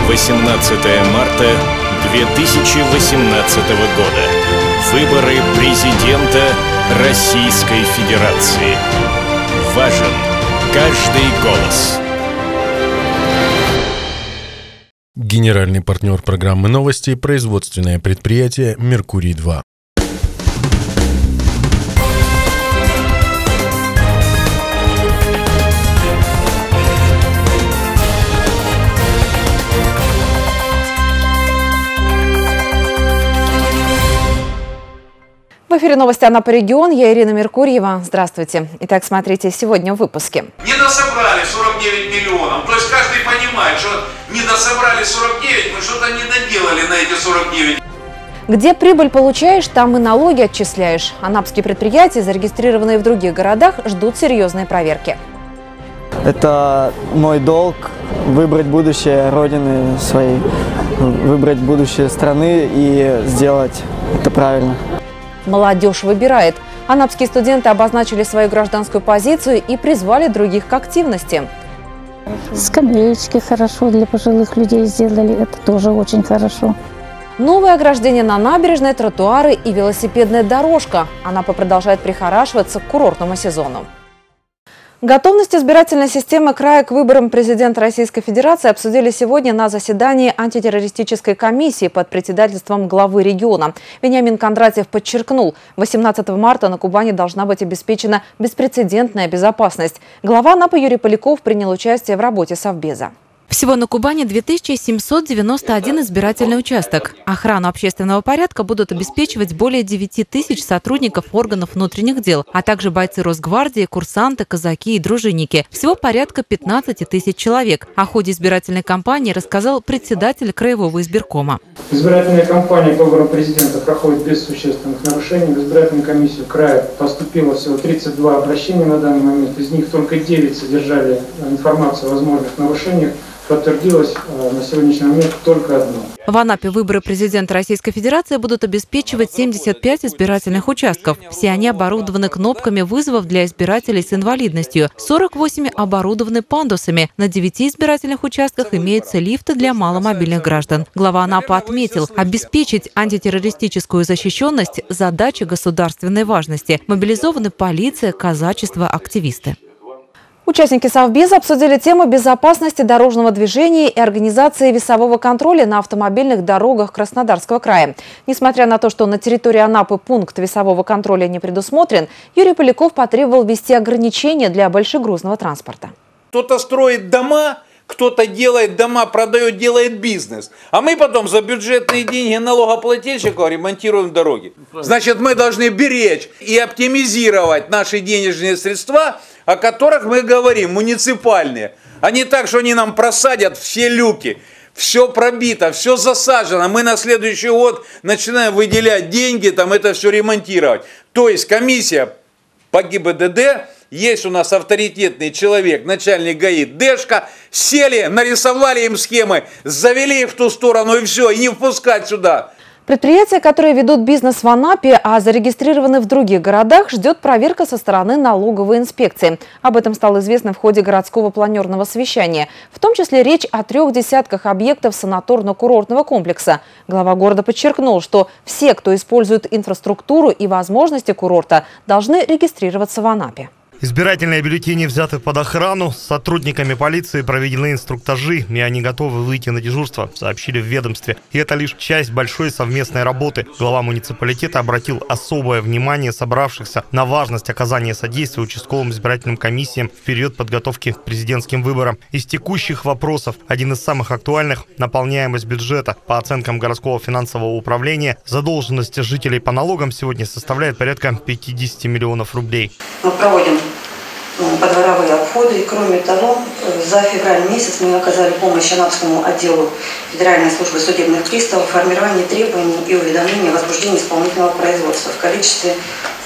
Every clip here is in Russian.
18 марта 2018 года. Выборы президента Российской Федерации. Важен каждый голос. Генеральный партнер программы «Новости» – производственное предприятие «Меркурий-2». В эфире новости Анапа регион. Я Ирина Меркурьева. Здравствуйте. Итак, смотрите сегодня в выпуске. Недособрали 49 миллионов. То есть каждый понимает, что недособрали 49, мы что-то не доделали на эти 49. Где прибыль получаешь, там и налоги отчисляешь. Анапские предприятия, зарегистрированные в других городах, ждут серьезные проверки. Это мой долг – выбрать будущее Родины своей, выбрать будущее страны и сделать это правильно. Молодежь выбирает. Анапские студенты обозначили свою гражданскую позицию и призвали других к активности. Скамеечки хорошо для пожилых людей сделали, это тоже очень хорошо. Новое ограждение на набережной, тротуары и велосипедная дорожка. Анапа продолжает прихорашиваться к курортному сезону. Готовность избирательной системы края к выборам президента Российской Федерации обсудили сегодня на заседании антитеррористической комиссии под председательством главы региона. Вениамин Кондратьев подчеркнул, 18 марта на Кубани должна быть обеспечена беспрецедентная безопасность. Глава Анапы Юрий Поляков принял участие в работе Совбеза. Всего на Кубани 2791 избирательный участок. Охрану общественного порядка будут обеспечивать более 9000 сотрудников органов внутренних дел, а также бойцы Росгвардии, курсанты, казаки и дружинники. Всего порядка 15 000 человек. О ходе избирательной кампании рассказал председатель Краевого избиркома. Избирательная кампания по выборам президента проходит без существенных нарушений. В избирательную комиссию края поступило всего 32 обращения на данный момент. Из них только 9 содержали информацию о возможных нарушениях. Подтвердилось на сегодняшний момент только одно. В Анапе выборы президента Российской Федерации будут обеспечивать 75 избирательных участков. Все они оборудованы кнопками вызовов для избирателей с инвалидностью. 48 оборудованы пандусами. На 9 избирательных участках имеются лифты для маломобильных граждан. Глава Анапы отметил, обеспечить антитеррористическую защищенность – задача государственной важности. Мобилизованы полиция, казачество, активисты. Участники Совбеза обсудили тему безопасности дорожного движения и организации весового контроля на автомобильных дорогах Краснодарского края. Несмотря на то, что на территории Анапы пункт весового контроля не предусмотрен, Юрий Поляков потребовал ввести ограничения для большегрузного транспорта. Кто-то строит дома, кто-то делает дома, продает, делает бизнес. А мы потом за бюджетные деньги налогоплательщиков ремонтируем дороги. Значит, мы должны беречь и оптимизировать наши денежные средства, о которых мы говорим, муниципальные. А не так, что они нам просадят все люки. Все пробито, все засажено. Мы на следующий год начинаем выделять деньги, там это все ремонтировать. То есть комиссия по ГИБДД, есть у нас авторитетный человек, начальник ГАИ Дэшка, сели, нарисовали им схемы, завели их в ту сторону и все, и не впускать сюда. Предприятия, которые ведут бизнес в Анапе, а зарегистрированы в других городах, ждет проверка со стороны налоговой инспекции. Об этом стало известно в ходе городского планерного совещания. В том числе речь о 3 десятках объектов санаторно-курортного комплекса. Глава города подчеркнул, что все, кто использует инфраструктуру и возможности курорта, должны регистрироваться в Анапе. Избирательные бюллетени взяты под охрану. С сотрудниками полиции проведены инструктажи, и они готовы выйти на дежурство, сообщили в ведомстве. И это лишь часть большой совместной работы. Глава муниципалитета обратил особое внимание собравшихся на важность оказания содействия участковым избирательным комиссиям в период подготовки к президентским выборам. Из текущих вопросов один из самых актуальных – наполняемость бюджета. По оценкам городского финансового управления, задолженность жителей по налогам сегодня составляет порядка 50 миллионов рублей. Мы проводим подворовые обходы. И кроме того, за февраль месяц мы оказали помощь Анапскому отделу Федеральной службы судебных приставов в формировании требований и уведомления о возбуждении исполнительного производства в количестве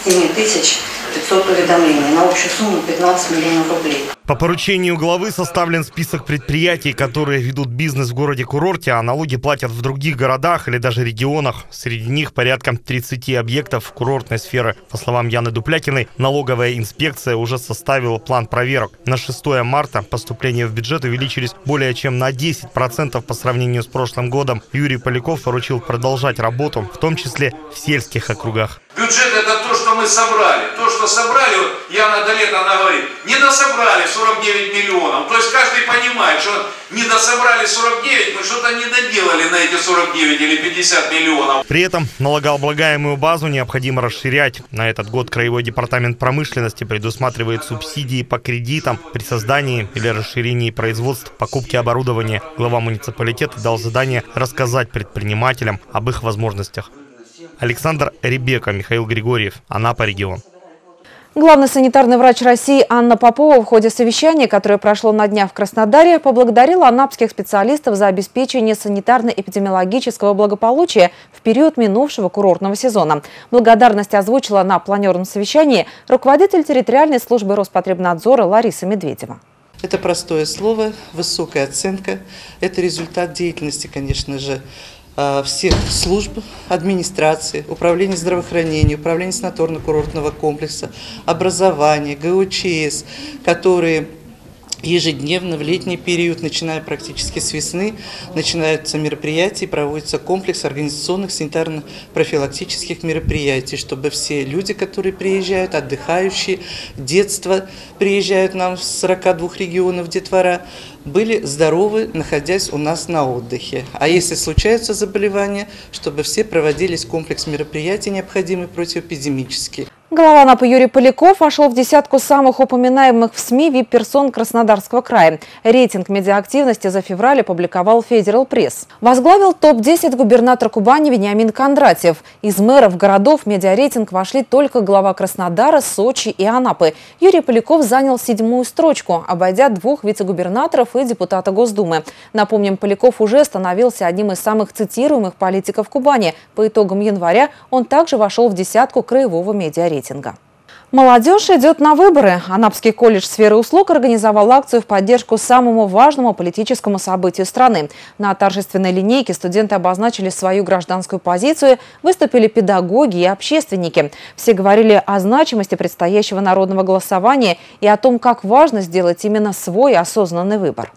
500 уведомлений на общую сумму 15 миллионов рублей. По поручению главы составлен список предприятий, которые ведут бизнес в городе-курорте, а налоги платят в других городах или даже регионах. Среди них порядка 30 объектов курортной сферы. По словам Яны Дуплякиной, налоговая инспекция уже составила план проверок. На 6 марта поступления в бюджет увеличились более чем на 10% по сравнению с прошлым годом. Юрий Поляков поручил продолжать работу, в том числе в сельских округах. Бюджет – это то, что мы собрали. То, что собрали, вот Яна Долета, она говорит, не дособрали 49 миллионов. То есть каждый понимает, что не дособрали 49, мы что-то не доделали на эти 49 или 50 миллионов. При этом налогооблагаемую базу необходимо расширять. На этот год Краевой департамент промышленности предусматривает субсидии по кредитам при создании или расширении производств, покупке оборудования. Глава муниципалитета дал задание рассказать предпринимателям об их возможностях. Александр Ребека, Михаил Григорьев, Анапа, регион. Главный санитарный врач России Анна Попова в ходе совещания, которое прошло на днях в Краснодаре, поблагодарила анапских специалистов за обеспечение санитарно-эпидемиологического благополучия в период минувшего курортного сезона. Благодарность озвучила на планерном совещании руководитель территориальной службы Роспотребнадзора Лариса Медведева. Это простое слово, высокая оценка. Это результат деятельности, конечно же, всех служб администрации, управления здравоохранения, управления санаторно-курортного комплекса, образования, ГУЧС, которые ежедневно в летний период, начиная практически с весны, начинаются мероприятия, проводится комплекс организационных санитарно-профилактических мероприятий, чтобы все люди, которые приезжают, отдыхающие, детство приезжают нам с 42 регионов, детвора, были здоровы, находясь у нас на отдыхе. А если случаются заболевания, чтобы все проводились комплекс мероприятий, необходимые противоэпидемические. Глава Анапы Юрий Поляков вошел в десятку самых упоминаемых в СМИ вип-персон Краснодарского края. Рейтинг медиаактивности за февраль опубликовал Федерал Пресс. Возглавил топ-10 губернатор Кубани Вениамин Кондратьев. Из мэров городов в медиарейтинг вошли только глава Краснодара, Сочи и Анапы. Юрий Поляков занял 7-ю строчку, обойдя 2 вице-губернаторов и депутата Госдумы. Напомним, Поляков уже становился одним из самых цитируемых политиков Кубани. По итогам января он также вошел в десятку краевого медиарейтинга. Молодежь идет на выборы. Анапский колледж сферы услуг организовал акцию в поддержку самому важному политическому событию страны. На торжественной линейке студенты обозначили свою гражданскую позицию, выступили педагоги и общественники. Все говорили о значимости предстоящего народного голосования и о том, как важно сделать именно свой осознанный выбор.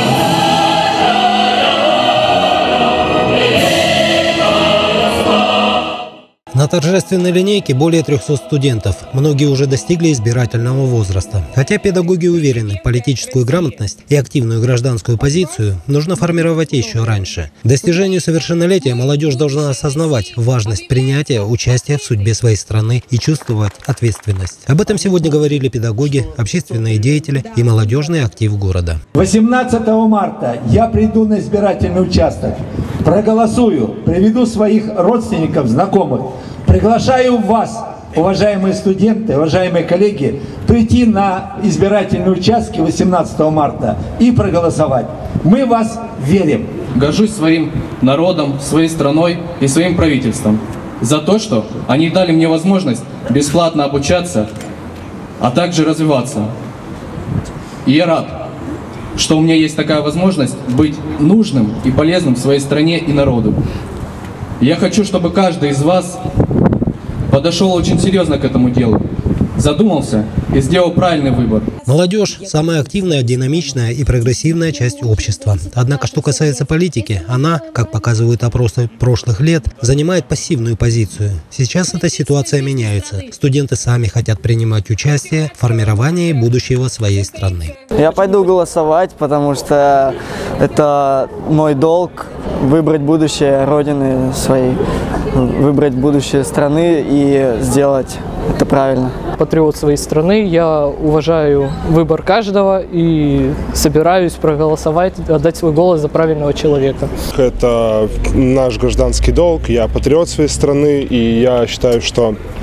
На торжественной линейке более 300 студентов. Многие уже достигли избирательного возраста. Хотя педагоги уверены, политическую грамотность и активную гражданскую позицию нужно формировать еще раньше. К достижению совершеннолетия молодежь должна осознавать важность принятия участия в судьбе своей страны и чувствовать ответственность. Об этом сегодня говорили педагоги, общественные деятели и молодежный актив города. 18 марта я приду на избирательный участок, проголосую, приведу своих родственников, знакомых. Приглашаю вас, уважаемые студенты, уважаемые коллеги, прийти на избирательные участки 18 марта и проголосовать. Мы в вас верим. Горжусь своим народом, своей страной и своим правительством за то, что они дали мне возможность бесплатно обучаться, а также развиваться. И я рад, что у меня есть такая возможность быть нужным и полезным в своей стране и народу. Я хочу, чтобы каждый из вас подошел очень серьезно к этому делу, задумался и сделал правильный выбор. Молодежь – самая активная, динамичная и прогрессивная часть общества. Однако, что касается политики, она, как показывают опросы прошлых лет, занимает пассивную позицию. Сейчас эта ситуация меняется. Студенты сами хотят принимать участие в формировании будущего своей страны. Я пойду голосовать, потому что это мой долг – выбрать будущее Родины своей, выбрать будущее страны и сделать это правильно. Патриот своей страны, я уважаю выбор каждого и собираюсь проголосовать, отдать свой голос за правильного человека. Это наш гражданский долг, я патриот своей страны, и я считаю, что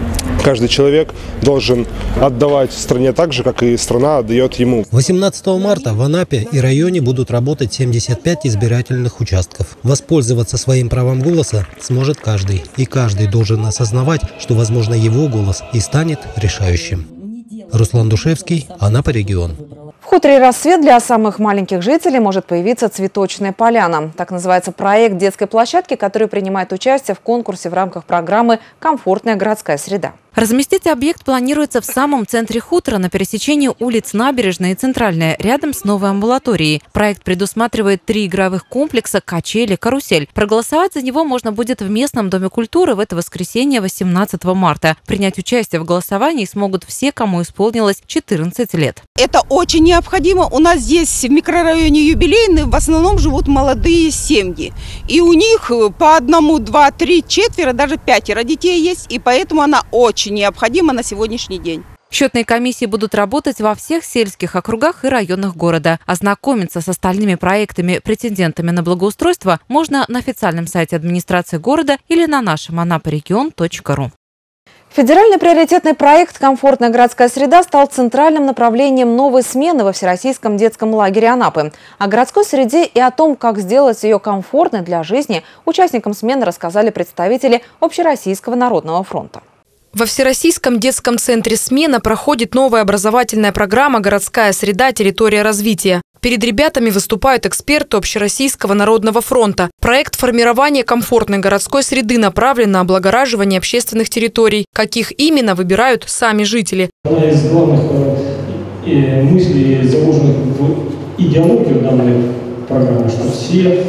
Каждый человек должен отдавать стране так же, как и страна отдает ему. 18 марта в Анапе и районе будут работать 75 избирательных участков. Воспользоваться своим правом голоса сможет каждый. И каждый должен осознавать, что, возможно, его голос и станет решающим. Руслан Душевский, Анапа, регион. В хуторе «Рассвет» для самых маленьких жителей может появиться цветочная поляна. Так называется проект детской площадки, который принимает участие в конкурсе в рамках программы «Комфортная городская среда». Разместить объект планируется в самом центре хутора на пересечении улиц Набережная и Центральная, рядом с новой амбулаторией. Проект предусматривает 3 игровых комплекса, качели, карусель. Проголосовать за него можно будет в местном Доме культуры в это воскресенье 18 марта. Принять участие в голосовании смогут все, кому исполнилось 14 лет. Это очень необходимо. У нас здесь в микрорайоне Юбилейный в основном живут молодые семьи. И у них по 1, 2, 3, 4, даже 5 детей есть. И поэтому она очень необходимо на сегодняшний день. Счетные комиссии будут работать во всех сельских округах и районах города. Ознакомиться с остальными проектами-претендентами на благоустройство можно на официальном сайте администрации города или на нашем anaparegion.ru. Федеральный приоритетный проект «Комфортная городская среда» стал центральным направлением новой смены во Всероссийском детском лагере Анапы. О городской среде и о том, как сделать ее комфортной для жизни, участникам смены рассказали представители Общероссийского народного фронта. Во Всероссийском детском центре «Смена» проходит новая образовательная программа «Городская среда. Территория развития». Перед ребятами выступают эксперты Общероссийского народного фронта. Проект формирования комфортной городской среды направлен на облагораживание общественных территорий. Каких именно, выбирают сами жители. Одна из главных мыслей, заложенных в идеологию данной программы, что все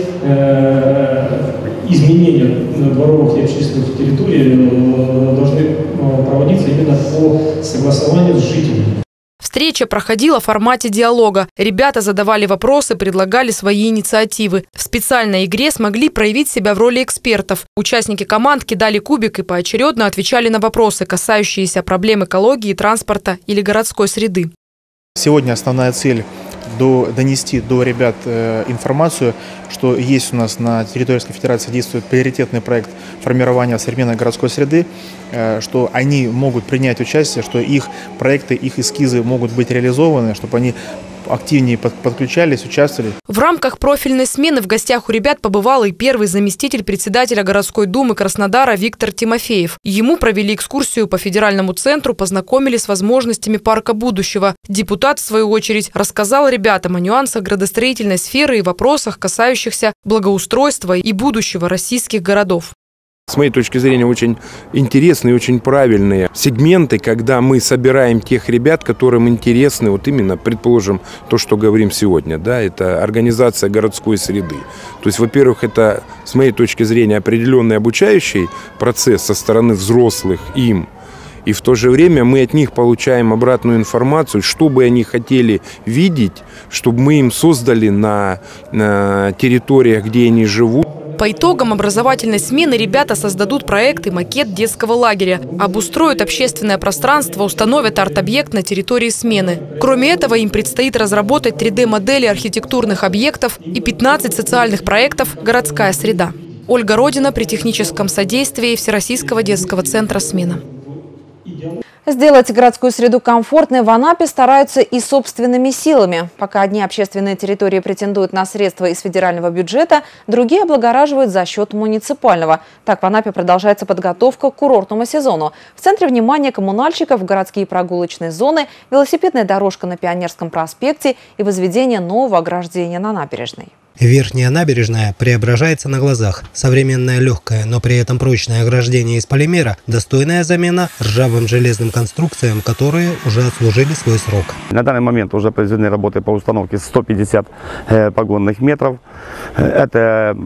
изменения дворовых и общественных территорий должны проводиться именно по согласованию с жителями. Встреча проходила в формате диалога. Ребята задавали вопросы, предлагали свои инициативы. В специальной игре смогли проявить себя в роли экспертов. Участники команд кидали кубик и поочередно отвечали на вопросы, касающиеся проблем экологии, транспорта или городской среды. Сегодня основная цель – донести до ребят информацию, что есть у нас на территории Российской Федерации действует приоритетный проект формирования современной городской среды, что они могут принять участие, что их проекты, их эскизы могут быть реализованы, чтобы они активнее подключались, участвовали. В рамках профильной смены в гостях у ребят побывал и первый заместитель председателя городской думы Краснодара Виктор Тимофеев. Ему провели экскурсию по федеральному центру, познакомили с возможностями парка будущего. Депутат, в свою очередь, рассказал ребятам о нюансах градостроительной сферы и вопросах, касающихся благоустройства и будущего российских городов. С моей точки зрения, очень интересные и очень правильные сегменты, когда мы собираем тех ребят, которым интересны, вот именно, предположим, то, что говорим сегодня, да, это организация городской среды. То есть, во-первых, это, с моей точки зрения, определенный обучающий процесс со стороны взрослых им. И в то же время мы от них получаем обратную информацию, что бы они хотели видеть, чтобы мы им создали на территориях, где они живут. По итогам образовательной смены ребята создадут проект и макет детского лагеря, обустроят общественное пространство, установят арт-объект на территории смены. Кроме этого, им предстоит разработать 3D-модели архитектурных объектов и 15 социальных проектов «Городская среда». Ольга Родина при техническом содействии Всероссийского детского центра «Смена». Сделать городскую среду комфортной в Анапе стараются и собственными силами. Пока одни общественные территории претендуют на средства из федерального бюджета, другие облагораживают за счет муниципального. Так в Анапе продолжается подготовка к курортному сезону. В центре внимания коммунальщиков городские прогулочные зоны, велосипедная дорожка на Пионерском проспекте и возведение нового ограждения на набережной. Верхняя набережная преображается на глазах. Современное легкое, но при этом прочное ограждение из полимера – достойная замена ржавым железным конструкциям, которые уже отслужили свой срок. На данный момент уже произведены работы по установке 150 погонных метров. Это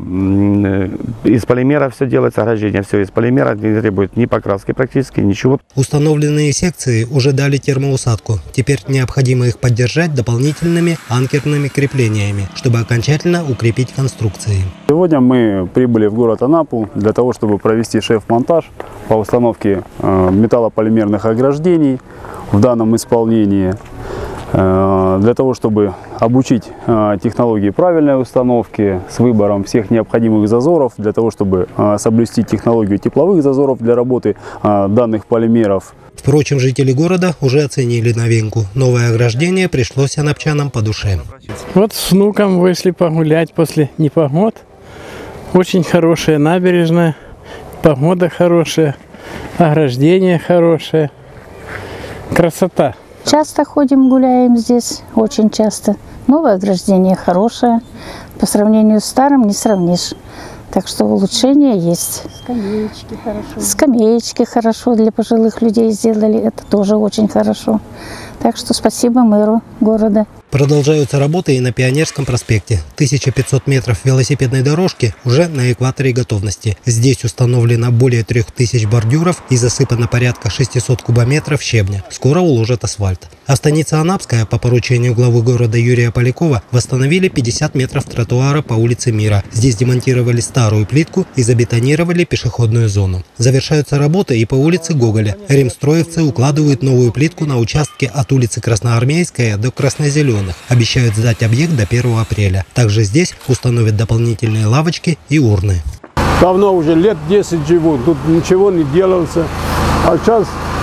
из полимера все делается, ограждение все из полимера, не требует ни покраски практически, ничего. Установленные секции уже дали термоусадку. Теперь необходимо их поддержать дополнительными анкерными креплениями, чтобы окончательно укрепить конструкции. Сегодня мы прибыли в город Анапу для того, чтобы провести шеф-монтаж по установке металлополимерных ограждений в данном исполнении. для того, чтобы обучить технологии правильной установки с выбором всех необходимых зазоров, для того, чтобы соблюсти технологию тепловых зазоров для работы данных полимеров. Впрочем, жители города уже оценили новинку. Новое ограждение пришлось анапчанам по душе. Вот с внуком вышли погулять после непогод. Очень хорошая набережная, погода хорошая, ограждение хорошее. Красота. Часто ходим, гуляем здесь, очень часто. Новое ограждение хорошее, по сравнению с старым не сравнишь. Так что улучшения есть. Скамеечки хорошо. Скамеечки хорошо для пожилых людей сделали, это тоже очень хорошо. Так что спасибо мэру города. Продолжаются работы и на Пионерском проспекте. 1500 метров велосипедной дорожки уже на экваторе готовности. Здесь установлено более 3000 бордюров и засыпано порядка 600 кубометров щебня. Скоро уложат асфальт. А станица Анапская по поручению главы города Юрия Полякова восстановили 50 метров тротуара по улице Мира. Здесь демонтировали старую плитку и забетонировали пешеходную зону. Завершаются работы и по улице Гоголя. Ремстроевцы укладывают новую плитку на участке от улицы Красноармейская до Краснозеленой. Обещают сдать объект до 1 апреля. Также здесь установят дополнительные лавочки и урны. Давно уже лет 10 живут, тут ничего не делался. А сейчас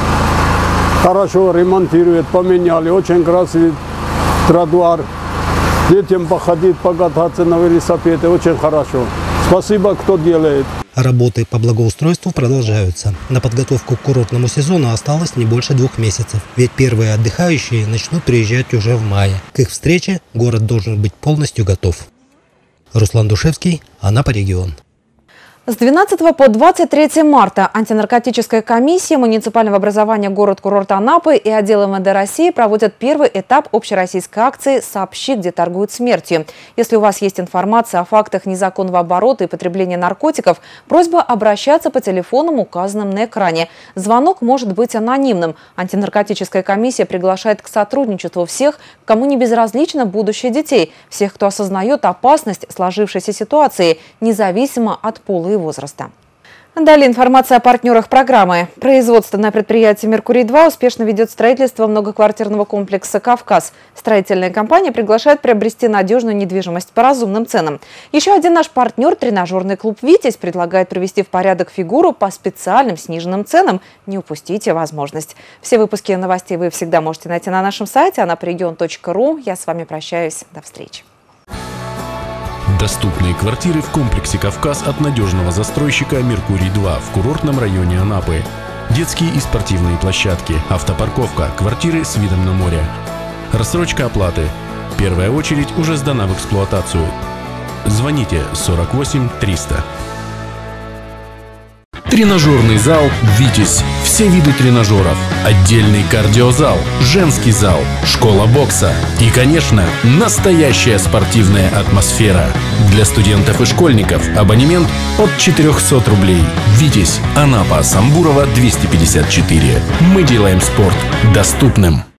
хорошо ремонтируют, поменяли. Очень красивый тротуар. Детям походить, покататься на велосипеде. Очень хорошо. Спасибо, кто делает. Работы по благоустройству продолжаются. На подготовку к курортному сезону осталось не больше 2 месяцев. Ведь первые отдыхающие начнут приезжать уже в мае. К их встрече город должен быть полностью готов. Руслан Душевский, Анапа регион. С 12 по 23 марта антинаркотическая комиссия муниципального образования город-курорт Анапы и отдел МВД России проводят первый этап общероссийской акции «Сообщи, где торгуют смертью». Если у вас есть информация о фактах незаконного оборота и потребления наркотиков, просьба обращаться по телефонам, указанным на экране. Звонок может быть анонимным. Антинаркотическая комиссия приглашает к сотрудничеству всех, кому не безразлично будущее детей, всех, кто осознает опасность сложившейся ситуации, независимо от пола и возраста. Далее информация о партнерах программы. Производственное предприятие «Меркурий-2» успешно ведет строительство многоквартирного комплекса «Кавказ». Строительная компания приглашает приобрести надежную недвижимость по разумным ценам. Еще один наш партнер, тренажерный клуб «Витязь», предлагает привести в порядок фигуру по специальным сниженным ценам. Не упустите возможность. Все выпуски новостей вы всегда можете найти на нашем сайте anaparegion.ru. Я с вами прощаюсь. До встречи. Доступные квартиры в комплексе «Кавказ» от надежного застройщика «Меркурий-2» в курортном районе Анапы. Детские и спортивные площадки, автопарковка, квартиры с видом на море. Рассрочка оплаты. Первая очередь уже сдана в эксплуатацию. Звоните 48 300. Тренажерный зал «Витязь». Все виды тренажеров. Отдельный кардиозал, женский зал, школа бокса. И, конечно, настоящая спортивная атмосфера. Для студентов и школьников абонемент от 400 рублей. «Витязь», Анапа, Самбурова, 254. Мы делаем спорт доступным.